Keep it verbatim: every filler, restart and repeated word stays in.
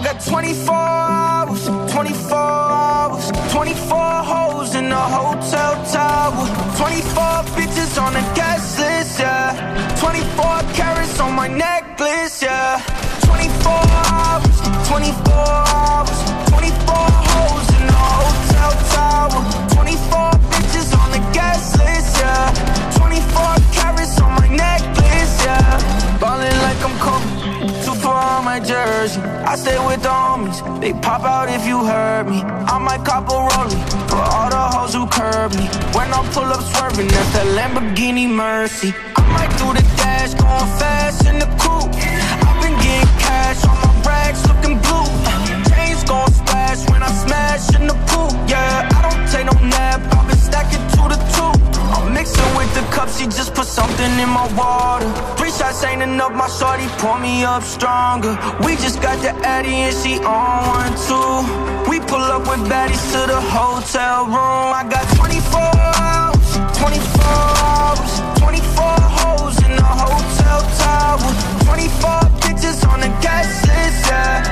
got twenty-four hours, twenty-four hours, twenty-four hoes in the hotel tower, twenty-four bitches on the guest list, yeah, twenty-four carats on my necklace, yeah, twenty-four hours, twenty-four hours, twenty-four hoes in the hotel tower, twenty-four bitches on the guest list, yeah, twenty-four carats on my necklace, yeah, ballin' like I'm Kobe, too far on my jersey, I stay with the homies, they pop out if you heard me, I might cop a rollie, for all the hoes who curb me, when I pull up swerving, that's that Lamborghini Mercy, I might do the dash, going fast in the coupe, I've been getting cash on my racks, looking blue, chains gon' splash when I smash in the pool, yeah, I don't take no nap, I've been stacking two to two, I'm mixing with the cup, she just put something in my water, three shots ain't enough, my shorty pour me up stronger, we just got the Addy and she on one too, we pull up with baddies to the hotel room, I got twenty-four hours, twenty-four hours, twenty-four hoes in the hotel tower, twenty-four bitches on the guest list, yeah,